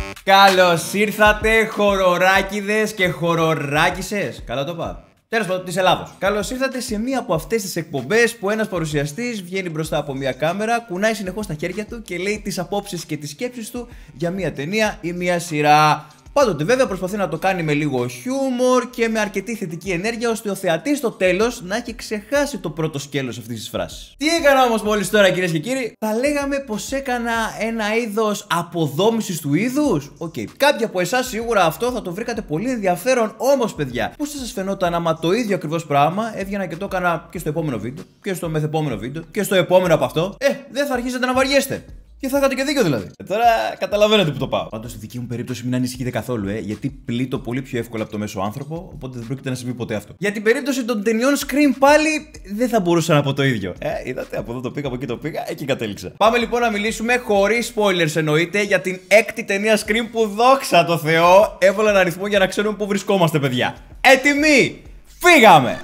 Καλώς ήρθατε χοροράκιδες και χοροράκισσες. Καλά το είπα. Τέλος πάντων, της Ελλάδος. Καλώς ήρθατε σε μία από αυτές τις εκπομπές που ένας παρουσιαστής βγαίνει μπροστά από μία κάμερα, κουνάει συνεχώς τα χέρια του και λέει τις απόψεις και τις σκέψεις του για μία ταινία ή μία σειρά. Πάντοτε βέβαια προσπαθεί να το κάνει με λίγο χιούμορ και με αρκετή θετική ενέργεια, ώστε ο θεατής στο τέλος να έχει ξεχάσει το πρώτο σκέλος αυτής της φράσης. Τι έκανα όμως μόλις τώρα, κυρίες και κύριοι? Θα λέγαμε πως έκανα ένα είδος αποδόμησης του είδους. Οκ. Κάποιοι από εσάς σίγουρα αυτό θα το βρήκατε πολύ ενδιαφέρον, όμως παιδιά, πώς θα σας φαινόταν άμα το ίδιο ακριβώς πράγμα έβγαινα και το έκανα και στο επόμενο βίντεο, και στο μεθεπόμενο βίντεο, και στο επόμενο από αυτό? Δεν θα αρχίσετε να βαριέστε. Και θα είχατε και δίκιο δηλαδή. Τώρα καταλαβαίνετε που το πάω. Πάντως στη δική μου περίπτωση μην ανησυχείτε καθόλου, γιατί πλήττω πολύ πιο εύκολα από το μέσο άνθρωπο, οπότε δεν πρόκειται να συμβεί ποτέ αυτό. Για την περίπτωση των ταινιών Scream πάλι δεν θα μπορούσα να πω το ίδιο. Είδατε, από εδώ το πήγα, από εκεί το πήγα, εκεί κατέληξα. Πάμε λοιπόν να μιλήσουμε χωρίς spoilers εννοείται για την έκτη ταινία Scream που δόξα τω Θεώ έβαλα ένα αριθμό για να ξέρουμε πού βρισκόμαστε, παιδιά. Έτοιμοι! Φύγαμε!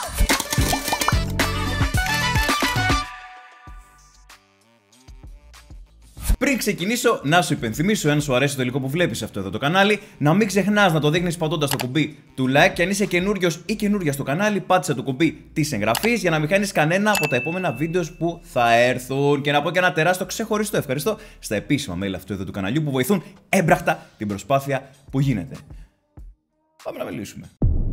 Πριν ξεκινήσω, να σου υπενθυμίσω, αν σου αρέσει το υλικό που βλέπεις αυτό εδώ το κανάλι, να μην ξεχνάς να το δείχνεις πατώντας το κουμπί του like, και αν είσαι καινούριος ή καινούρια στο κανάλι, πάτσε το κουμπί της εγγραφής για να μην χάνεις κανένα από τα επόμενα βίντεο που θα έρθουν. Και να πω και ένα τεράστιο ξεχωριστό ευχαριστώ στα επίσημα mail αυτού εδώ του καναλιού που βοηθούν έμπρακτα την προσπάθεια που γίνεται. Πάμε να μιλήσουμε.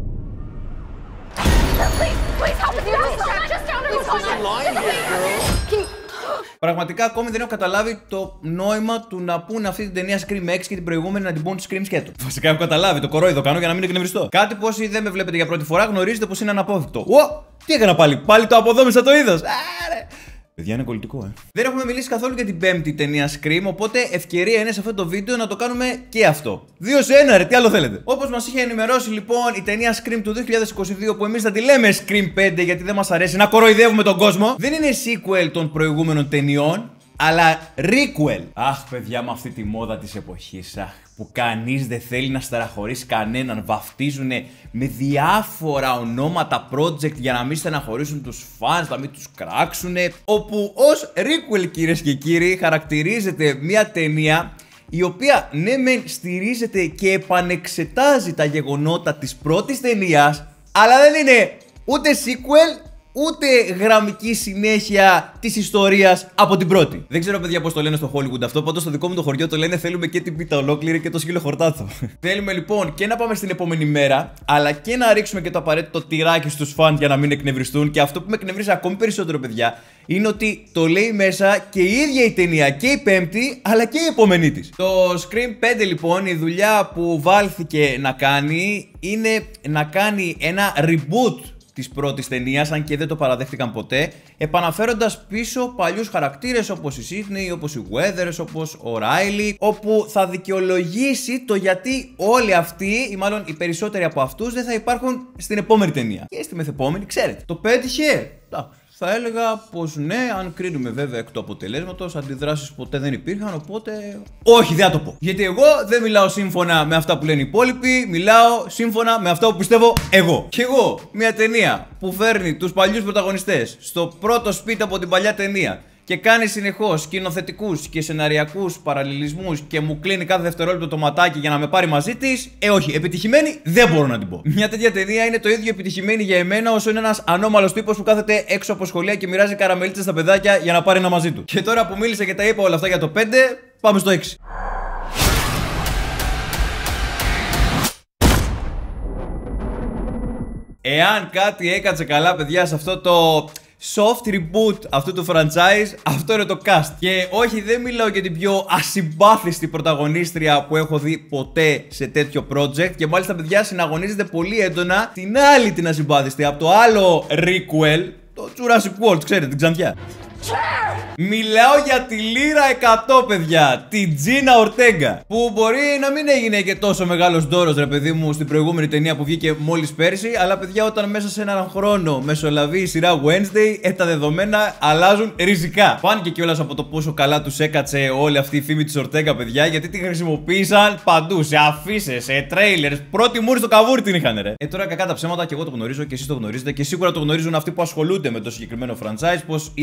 Πραγματικά ακόμη δεν έχω καταλάβει το νόημα του να πούνε αυτή την ταινία Scream 6 και την προηγούμενη να την πούν Scream σκέτο. Βασικά έχω καταλάβει, το κορόιδο κάνω για να μην εκνευριστώ. Κάτι που όσοι δεν με βλέπετε για πρώτη φορά γνωρίζετε πως είναι αναπόφευκτο. Τι έκανα πάλι? Πάλι το αποδόμησα το είδος. Παιδιά, είναι κολλητικό, Δεν έχουμε μιλήσει καθόλου για την πέμπτη ταινία Scream, οπότε ευκαιρία είναι σε αυτό το βίντεο να το κάνουμε και αυτό. 2 σε 1, ρε, τι άλλο θέλετε. Όπως μας είχε ενημερώσει λοιπόν η ταινία Scream του 2022, που εμείς θα τη λέμε Scream 5 γιατί δεν μας αρέσει να κοροϊδεύουμε τον κόσμο, δεν είναι sequel των προηγούμενων ταινιών, αλλά requel. Αχ, παιδιά, με αυτή τη μόδα της εποχής, που κανείς δεν θέλει να στεναχωρήσει κανέναν, βαφτίζουνε με διάφορα ονόματα project για να μην στεναχωρήσουν τους fans, να μην τους κράξουνε. Όπου ως requel, κυρίες και κύριοι, χαρακτηρίζεται μια ταινία η οποία ναι μεν στηρίζεται και επανεξετάζει τα γεγονότα της πρώτης ταινίας, αλλά δεν είναι ούτε sequel ούτε γραμμική συνέχεια της ιστορίας από την πρώτη. Δεν ξέρω, παιδιά, πώς το λένε στο Hollywood αυτό. Πάντως στο δικό μου το χωριό το λένε θέλουμε και την πίτα ολόκληρη και το σκύλο χορτάθο. Θέλουμε λοιπόν και να πάμε στην επόμενη μέρα, αλλά και να ρίξουμε και το απαραίτητο τυράκι στους φαν για να μην εκνευριστούν. Και αυτό που με εκνευρίζει ακόμη περισσότερο, παιδιά, είναι ότι το λέει μέσα και η ίδια η ταινία, και η πέμπτη, αλλά και η επόμενη της. Το Scream 5 λοιπόν, η δουλειά που βάλθηκε να κάνει είναι να κάνει ένα reboot της πρώτης ταινίας, αν και δεν το παραδέχτηκαν ποτέ, επαναφέροντας πίσω παλιούς χαρακτήρες όπως η Sydney, όπως η Weathers, όπως ο Riley, όπου θα δικαιολογήσει το γιατί όλοι αυτοί, ή μάλλον οι περισσότεροι από αυτούς, δεν θα υπάρχουν στην επόμενη ταινία. Και στη μεθεπόμενη, ξέρετε. Το πέτυχε. Θα έλεγα πως ναι, αν κρίνουμε βέβαια εκ του αποτελέσματος, αντιδράσεις ποτέ δεν υπήρχαν, οπότε όχι, δεν θα το πω. Γιατί εγώ δεν μιλάω σύμφωνα με αυτά που λένε οι υπόλοιποι, μιλάω σύμφωνα με αυτά που πιστεύω εγώ. Και εγώ, μια ταινία που φέρνει τους παλιούς πρωταγωνιστές στο πρώτο σπίτι από την παλιά ταινία και κάνει συνεχώς σκηνοθετικούς και σεναριακούς παραλληλισμούς και μου κλείνει κάθε δευτερόλεπτο το ματάκι για να με πάρει μαζί της, όχι, επιτυχημένη δεν μπορώ να την πω. Μια τέτοια ταινία είναι το ίδιο επιτυχημένη για εμένα όσο είναι ένας ανώμαλος τύπος που κάθεται έξω από σχολεία και μοιράζει καραμελίτσες στα παιδάκια για να πάρει ένα μαζί του. Και τώρα που μίλησα και τα είπα όλα αυτά για το 5, πάμε στο 6. Εάν κάτι έκατσε καλά, παιδιά, σε αυτό το soft reboot αυτού του franchise, αυτό είναι το cast. Και όχι, δεν μιλάω για την πιο ασυμπάθιστη πρωταγωνίστρια που έχω δει ποτέ σε τέτοιο project. Και μάλιστα, παιδιά, συναγωνίζεται πολύ έντονα την άλλη την ασυμπάθιστη από το άλλο requel, το Jurassic World, ξέρετε, την ξανθιά. Μιλάω για τη λίρα 100, παιδιά, τη Τζίνα Ορτέγκα. Που μπορεί να μην έγινε και τόσο μεγάλος ντόρος, ρε παιδί μου, στην προηγούμενη ταινία που βγήκε μόλις πέρσι. Αλλά, παιδιά, όταν μέσα σε έναν χρόνο μεσολαβεί η σειρά Wednesday, τα δεδομένα αλλάζουν ριζικά. Φάνηκε κιόλας από το πόσο καλά τους έκατσε όλη αυτή η φήμη της Ορτέγκα, παιδιά, γιατί τη χρησιμοποίησαν παντού, σε αφίσες, σε trailers. Πρώτη μούρη στο καβούρι την είχαν, ρε. Τώρα, κακά τα ψέματα, και εγώ το γνωρίζω και εσείς το γνωρίζετε και σίγουρα το γνωρίζουν αυτοί που ασχολούνται με το συγκεκριμένο franchise, πως η απόλυτη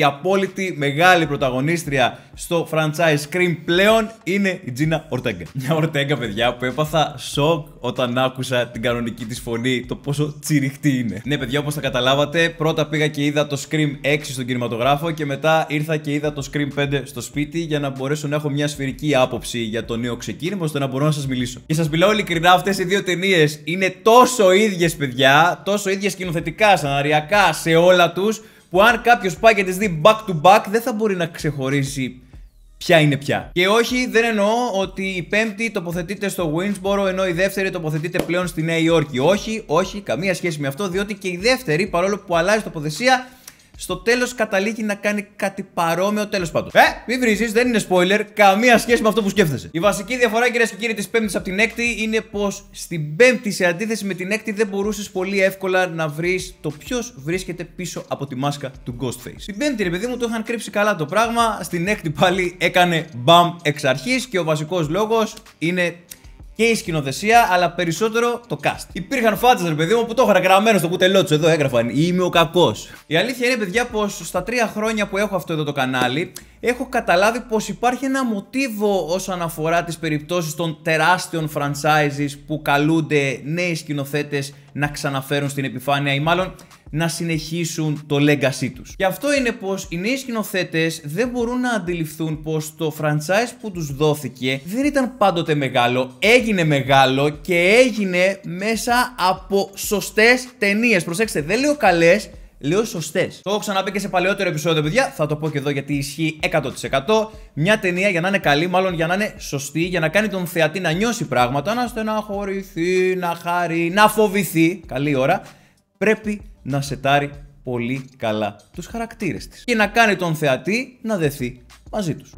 απόλυτη μεγάλη πρωταγωνίστρια στο franchise Scream πλέον είναι η Gina Ortega. Μια Ortega, παιδιά, που έπαθα σοκ όταν άκουσα την κανονική της φωνή, το πόσο τσιριχτή είναι. Ναι, παιδιά, όπως θα καταλάβατε, πρώτα πήγα και είδα το Scream 6 στον κινηματογράφο και μετά ήρθα και είδα το Scream 5 στο σπίτι για να μπορέσω να έχω μια σφαιρική άποψη για το νέο ξεκίνημα, ώστε να μπορώ να σας μιλήσω. Και σας μιλάω ειλικρινά, αυτές οι δύο ταινίες είναι τόσο ίδιες, παιδιά, τόσο ίδιες σκηνοθετικά, σεναριακά, σε όλα τους, που αν κάποιος πάει και τις δει back to back δεν θα μπορεί να ξεχωρίσει ποια είναι ποια. Και όχι, δεν εννοώ ότι η πέμπτη τοποθετείται στο Winnsboro ενώ η δεύτερη τοποθετείται πλέον στη Νέα Υόρκη. Όχι, όχι, καμία σχέση με αυτό, διότι και η δεύτερη, παρόλο που αλλάζει τοποθεσία, στο τέλος καταλήγει να κάνει κάτι παρόμοιο, τέλος πάντων. Μην βρίζεις, δεν είναι spoiler, καμία σχέση με αυτό που σκέφτεσαι. Η βασική διαφορά, κυρίες και κύριοι, της πέμπτης από την έκτη είναι πως στην πέμπτη, σε αντίθεση με την έκτη, δεν μπορούσες πολύ εύκολα να βρεις το ποιος βρίσκεται πίσω από τη μάσκα του Ghostface. Στην πέμπτη, ρε παιδί μου, το είχαν κρύψει καλά το πράγμα. Στην έκτη πάλι έκανε μπαμ εξ αρχής και ο βασικός λόγος είναι και η σκηνοθεσία, αλλά περισσότερο το cast. Υπήρχαν φάτσες, ρε παιδί μου, που το είχαν γραμμένο στο κουτελό του. Εδώ έγραφαν «Είμαι ο κακός». Η αλήθεια είναι, παιδιά, πως στα 3 χρόνια που έχω αυτό εδώ το κανάλι, έχω καταλάβει πως υπάρχει ένα μοτίβο όσον αφορά τις περιπτώσεις των τεράστιων franchises που καλούνται νέοι σκηνοθέτες να ξαναφέρουν στην επιφάνεια ή μάλλον να συνεχίσουν το legacy τους. Και αυτό είναι πως οι νέοι σκηνοθέτες δεν μπορούν να αντιληφθούν πως το franchise που τους δόθηκε δεν ήταν πάντοτε μεγάλο, έγινε μεγάλο και έγινε μέσα από σωστές ταινίες. Προσέξτε, δεν λέω καλές, λέω σωστές. Το έχω ξαναπεί και σε παλαιότερο επεισόδιο, παιδιά. Θα το πω και εδώ γιατί ισχύει 100%. Μια ταινία για να είναι καλή, μάλλον για να είναι σωστή, για να κάνει τον θεατή να νιώσει πράγματα, να στεναχωρηθεί, να χαρεί, να φοβηθεί, καλή ώρα, πρέπει να σετάρει πολύ καλά τους χαρακτήρες της και να κάνει τον θεατή να δεθεί μαζί τους.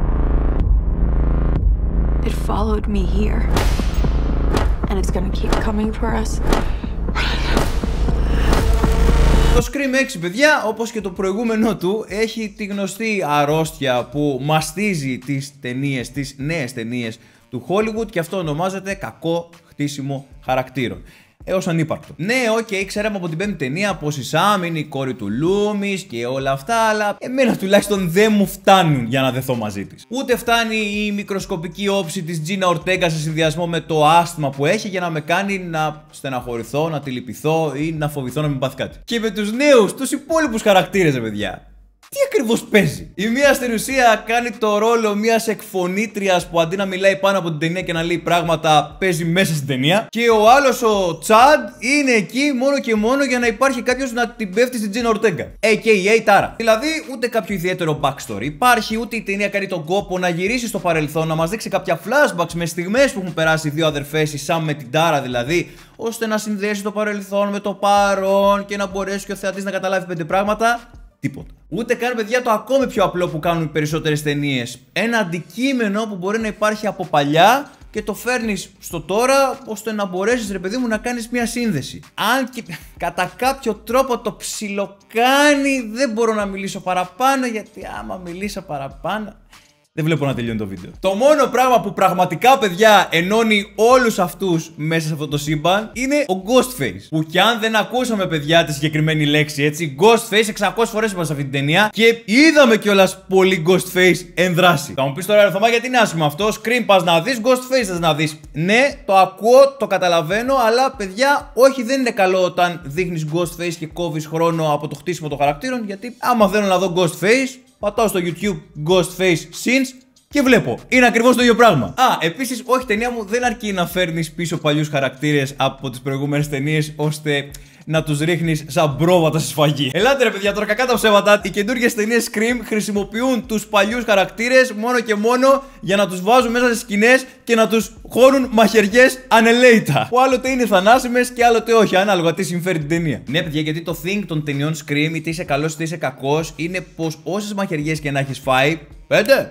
It followed me here and it's gonna keep coming for us. Το Scream 6, παιδιά, όπως και το προηγούμενο του, έχει τη γνωστή αρρώστια που μαστίζει τις ταινίες, τις νέες ταινίες του Hollywood και αυτό ονομάζεται κακό χτίσιμο χαρακτήρων. Έως ανύπαρκτο. Ναι, ξέραμε από την πέμπτη ταινία πως η Σάμ είναι η κόρη του Λούμις και όλα αυτά, αλλά εμένα τουλάχιστον δεν μου φτάνουν για να δεθώ μαζί της. Ούτε φτάνει η μικροσκοπική όψη της Gina Ortega σε συνδυασμό με το άσθμα που έχει για να με κάνει να στεναχωρηθώ, να τη λυπηθώ ή να φοβηθώ να μην πάθει κάτι. Και με τους νέους, τους υπόλοιπους χαρακτήρες, ρε παιδιά. Τι ακριβώς παίζει? Η μία στην ουσία κάνει το ρόλο μιας εκφωνήτριας που αντί να μιλάει πάνω από την ταινία και να λέει πράγματα, παίζει μέσα στην ταινία. Και ο άλλος, ο Τσάντ, είναι εκεί μόνο και μόνο για να υπάρχει κάποιος να την πέφτει στην Gina Ortega, a.k.a. Τάρα. Δηλαδή, ούτε κάποιο ιδιαίτερο backstory υπάρχει, ούτε η ταινία κάνει τον κόπο να γυρίσει στο παρελθόν, να μας δείξει κάποια flashbacks με στιγμές που έχουν περάσει οι δύο αδερφές, η Σάμ με την Τάρα δηλαδή, ώστε να συνδέσει το παρελθόν με το παρόν και να μπορέσει και ο θεατής να καταλάβει 5 πράγματα. Τίποτα. Ούτε καν, παιδιά, το ακόμη πιο απλό που κάνουν οι περισσότερες ταινίες. Ένα αντικείμενο που μπορεί να υπάρχει από παλιά και το φέρνεις στο τώρα, ώστε να μπορέσεις, ρε παιδί μου, να κάνεις μια σύνδεση. Αν και κατά κάποιο τρόπο το ψιλοκάνει, δεν μπορώ να μιλήσω παραπάνω, γιατί άμα μιλήσω παραπάνω, δεν βλέπω να τελειώνει το βίντεο. Το μόνο πράγμα που πραγματικά, παιδιά, ενώνει όλους αυτούς μέσα σε αυτό το σύμπαν είναι ο Ghostface. Που κι αν δεν ακούσαμε, παιδιά, τη συγκεκριμένη λέξη, έτσι, Ghostface 600 φορές είπα σε αυτή την ταινία και είδαμε κιόλας πολύ Ghostface εν δράση. Θα μου πεις τώρα, ρε Θωμά, γιατί είναι άσχημο αυτό? Scream πας να δεις, Ghostface θες να δεις. Ναι, το ακούω, το καταλαβαίνω, αλλά παιδιά, όχι, δεν είναι καλό όταν δείχνεις Ghostface και κόβεις χρόνο από το χτίσιμο των χαρακτήρων, γιατί άμα θέλω να δω Ghostface, πατάω στο YouTube Ghostface Scenes και βλέπω. Είναι ακριβώς το ίδιο πράγμα. Επίσης, όχι, ταινία μου δεν αρκεί να φέρνεις πίσω παλιούς χαρακτήρες από τις προηγούμενες ταινίες ώστε να τους ρίχνεις σαν πρόβατα στη σφαγή. Ελάτε, ρε παιδιά, τώρα κακά τα ψέματα. Οι καινούργιες ταινίες Scream χρησιμοποιούν τους παλιούς χαρακτήρες μόνο και μόνο για να τους βάζουν μέσα σε σκηνές και να τους χώνουν μαχαιριές ανελαίητα. Που άλλοτε είναι θανάσιμες και άλλοτε όχι, ανάλογα τι συμφέρει την ταινία. Ναι, παιδιά, γιατί το thing των ταινιών Scream, είτε είσαι καλός είτε είσαι κακός, είναι πως όσες μαχαιριές και να έχεις φάει, 5,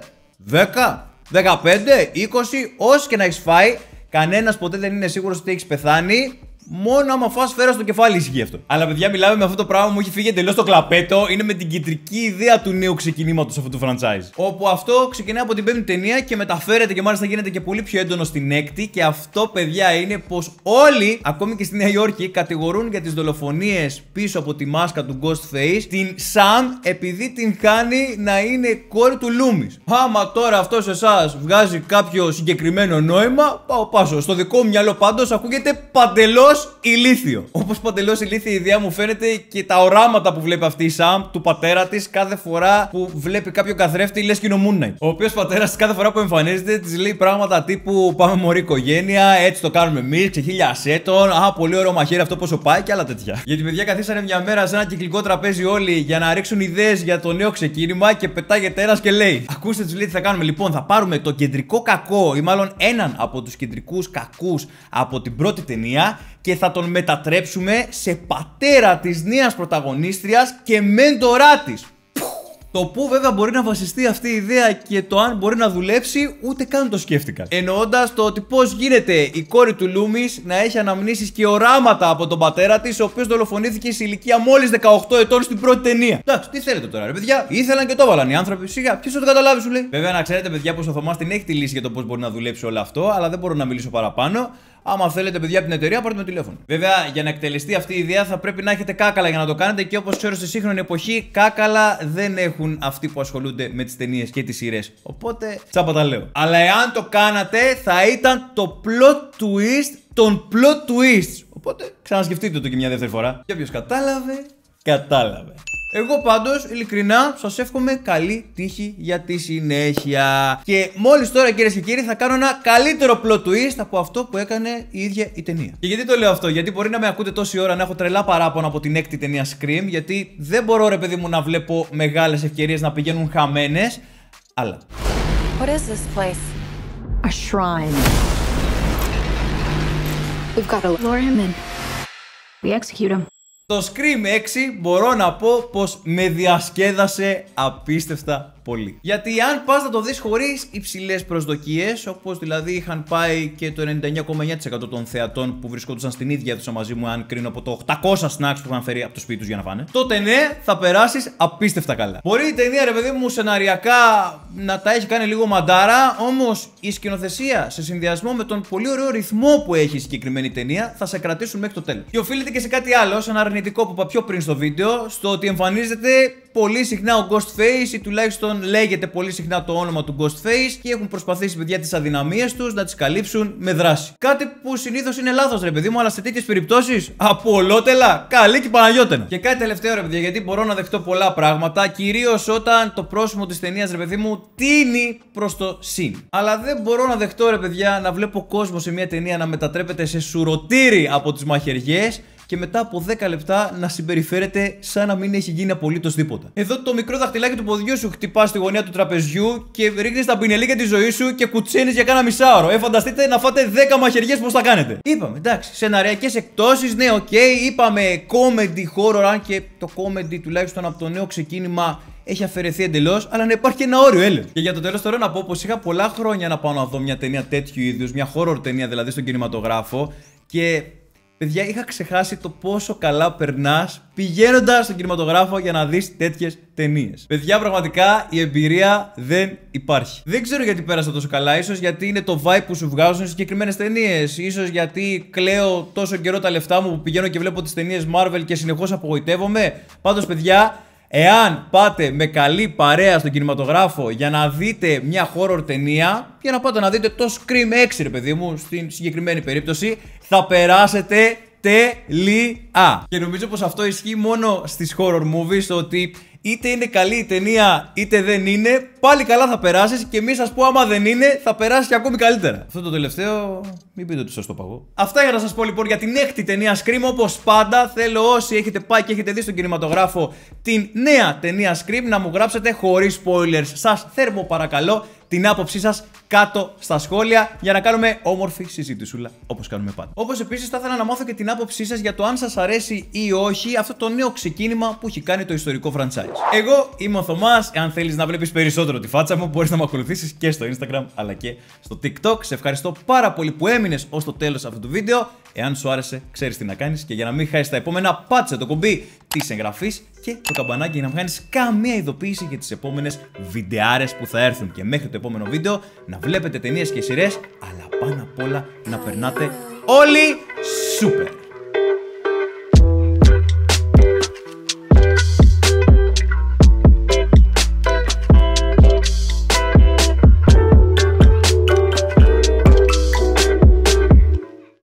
10, 15, 20, όσες και να έχεις φάει, κανένας ποτέ δεν είναι σίγουρος ότι έχεις πεθάνει. Μόνο άμα φας σφαίρα στο κεφάλι ισχύει αυτό. Αλλά παιδιά, μιλάμε με αυτό το πράγμα, μου έχει φύγει εντελώς το κλαπέτο. Είναι με την κεντρική ιδέα του νέου ξεκινήματος αυτού του franchise. Όπου αυτό ξεκινάει από την 5η ταινία και μεταφέρεται και μάλιστα γίνεται και πολύ πιο έντονο στην 6η. Και αυτό, παιδιά, είναι πως όλοι, ακόμη και στη Νέα Υόρκη, κατηγορούν για τις δολοφονίες πίσω από τη μάσκα του Ghostface την Sam, επειδή την κάνει να είναι κόρη του Loomis. Άμα τώρα αυτό σε εσάς βγάζει κάποιο συγκεκριμένο νόημα, πάω πάσο. Στο δικό μου μυαλό πάντως ακούγεται παντελώς ηλίθιο. Όπως παντελώς ηλίθια η ιδέα μου φαίνεται και τα οράματα που βλέπει αυτή η Sam του πατέρα της κάθε φορά που βλέπει κάποιο καθρέφτη, λες και είναι ο Moon Knight. Ο οποίος πατέρας της κάθε φορά που εμφανίζεται της λέει πράγματα τύπου πάμε μωρή οικογένεια, έτσι το κάνουμε εμείς, ξεχίλια ασέτων. Α, πολύ ωραίο μαχαίρι αυτό πόσο πάει και άλλα τέτοια. Γιατί παιδιά καθίσανε μια μέρα σε ένα κυκλικό τραπέζι όλοι για να ρίξουν ιδέες για το νέο ξεκίνημα και πετάγεται ένας και λέει: ακούστε, τους λέει τι θα κάνουμε. Λοιπόν, θα πάρουμε το κεντρικό κακό ή μάλλον έναν από τους κεντρικούς κακούς από την πρώτη ταινία και θα τον μετατρέψουμε σε πατέρα της νέας πρωταγωνίστριας και μέντορά της. Το που βέβαια μπορεί να βασιστεί αυτή η ιδέα και το αν μπορεί να δουλέψει, ούτε καν το σκέφτηκαν. Εννοώντας το ότι πώς γίνεται η κόρη του Loomis να έχει αναμνήσεις και οράματα από τον πατέρα της, ο οποίος δολοφονήθηκε σε ηλικία μόλις 18 ετών στην πρώτη ταινία. Εντάξει, τι θέλετε τώρα, ρε παιδιά. Ήθελαν και το έβαλαν οι άνθρωποι. Σιγά, ποιος θα το καταλάβει, σου λέει. Βέβαια, να ξέρετε, παιδιά, πως ο Θωμάς την έχει τη λύση για το πώς μπορεί να δουλέψει όλο αυτό, αλλά δεν μπορώ να μιλήσω παραπάνω. Άμα θέλετε, παιδιά, από την εταιρεία, πάρτε με τηλέφωνο. Βέβαια, για να εκτελεστεί αυτή η ιδέα θα πρέπει να έχετε κάκαλα για να το κάνετε και όπως ξέρω στη σύγχρονη εποχή, κάκαλα δεν έχουν αυτοί που ασχολούνται με τις ταινίες και τις σειρές. Οπότε, τσάπα τα λέω. Αλλά εάν το κάνατε, θα ήταν το plot twist των plot twists. Οπότε, ξανασκεφτείτε το και μια δεύτερη φορά. Και όποιος κατάλαβε, κατάλαβε. Εγώ πάντως, ειλικρινά, σας εύχομαι καλή τύχη για τη συνέχεια. Και μόλις τώρα, κυρίες και κύριοι, θα κάνω ένα καλύτερο plot twist από αυτό που έκανε η ίδια η ταινία. Και γιατί το λέω αυτό? Γιατί μπορεί να με ακούτε τόση ώρα να έχω τρελά παράπονα από την 6η ταινία Scream, γιατί δεν μπορώ, ρε παιδί μου, να βλέπω μεγάλες ευκαιρίες να πηγαίνουν χαμένες. Αλλά. What is this place? A shrine. We've got to lure him in. We execute him. Το Scream 6 μπορώ να πω πως με διασκέδασε απίστευτα πολύ. Γιατί αν πας να το δεις χωρίς υψηλές προσδοκίες, όπως δηλαδή είχαν πάει και το 99,9% των θεατών που βρισκόντουσαν στην ίδια αίθουσα μαζί μου, αν κρίνω από το 800 snacks που είχαν φέρει από το σπίτι τους για να φάνε, τότε ναι, θα περάσεις απίστευτα καλά. Μπορεί η ταινία, ρε παιδί μου, σεναριακά να τα έχει κάνει λίγο μαντάρα, όμως η σκηνοθεσία σε συνδυασμό με τον πολύ ωραίο ρυθμό που έχει η συγκεκριμένη ταινία θα σε κρατήσουν μέχρι το τέλος. Και οφείλεται και σε κάτι άλλο, σε ένα αρνητικό που είπα πιο πριν στο βίντεο, στο ότι εμφανίζεται πολύ συχνά ο Ghostface ή τουλάχιστον λέγεται πολύ συχνά το όνομα του Ghostface και έχουν προσπαθήσει, παιδιά, τις αδυναμίες τους να τις καλύψουν με δράση. Κάτι που συνήθως είναι λάθος, ρε παιδί μου, αλλά σε τέτοιες περιπτώσεις από ολότελα, καλή και Παναγιώτενα. Και κάτι τελευταίο, ρε παιδιά, γιατί μπορώ να δεχτώ πολλά πράγματα, κυρίως όταν το πρόσωπο της ταινίας, ρε παιδί μου, τίνει προς το συν. Αλλά δεν μπορώ να δεχτώ, ρε παιδιά, να βλέπω κόσμο σε μια ταινία να μετατρέπεται σε σουρωτήρι από τις μαχαιριές και μετά από 10 λεπτά να συμπεριφέρεται σαν να μην έχει γίνει απολύτως τίποτα. Εδώ το μικρό δαχτυλάκι του ποδιού σου χτυπά στη γωνία του τραπεζιού και ρίχνεις τα πινελίκια τη ζωή σου και κουτσένεις για κάνα μισάωρο. Φανταστείτε να φάτε 10 μαχαιριές, πώς θα κάνετε. Είπαμε, εντάξει, σεναριακές εκτόσεις, ναι, οκ. Είπαμε comedy horror, αν και το comedy τουλάχιστον από το νέο ξεκίνημα έχει αφαιρεθεί εντελώς, αλλά να υπάρχει και ένα όριο, έλεγε. Και για το τέλος τώρα να πω πως είχα πολλά χρόνια να πάω να δω μια ταινία τέτοιου είδους, μια horror ταινία δηλαδή στον κινηματογράφο και. Παιδιά, είχα ξεχάσει το πόσο καλά περνάς πηγαίνοντας στον κινηματογράφο για να δεις τέτοιες ταινίες. Παιδιά, πραγματικά η εμπειρία δεν υπάρχει. Δεν ξέρω γιατί πέρασα τόσο καλά. Ίσως γιατί είναι το vibe που σου βγάζουν συγκεκριμένες ταινίες. Ίσως γιατί κλαίω τόσο καιρό τα λεφτά μου που πηγαίνω και βλέπω τις ταινίες Marvel και συνεχώς απογοητεύομαι. Πάντως, παιδιά, εάν πάτε με καλή παρέα στον κινηματογράφο για να δείτε μια horror ταινία, για να πάτε να δείτε το Scream 6, ρε παιδί μου, στην συγκεκριμένη περίπτωση, θα περάσετε τέλεια. Και νομίζω πως αυτό ισχύει μόνο στις horror movies, ότι είτε είναι καλή η ταινία είτε δεν είναι, πάλι καλά θα περάσεις και μη σας πω άμα δεν είναι θα περάσεις και ακόμη καλύτερα. Αυτό το τελευταίο μην πείτε ότι σας το παγώ. Αυτά για να σας πω λοιπόν για την 6η ταινία Scream. Όπως πάντα θέλω όσοι έχετε πάει και έχετε δει στον κινηματογράφο την νέα ταινία Scream να μου γράψετε χωρίς spoilers. Σας θέρμο παρακαλώ την άποψή σας κάτω στα σχόλια για να κάνουμε όμορφη συζήτησούλα όπως κάνουμε πάντα. Όπως επίσης θα ήθελα να μάθω και την άποψή σας για το αν σας αρέσει ή όχι αυτό το νέο ξεκίνημα που έχει κάνει το ιστορικό franchise. επεισόδιος. Εγώ είμαι ο Θωμάς. Εάν θέλεις να βλέπεις περισσότερο τη φάτσα μου, μπορείς να με ακολουθήσεις και στο Instagram αλλά και στο TikTok. Σε ευχαριστώ πάρα πολύ που έμεινες ως το τέλος αυτού του βίντεο. Εάν σου άρεσε, ξέρεις τι να κάνεις. Και για να μην χάσεις τα επόμενα, πάτσε το κουμπί της εγγραφής και το καμπανάκι για να μην χάνεις καμία ειδοποίηση για τις επόμενες βιντεάρες που θα έρθουν. Και μέχρι το επόμενο βίντεο να βλέπετε ταινίες και σειρές, αλλά πάνω απ' όλα να περνάτε όλοι σούπερ!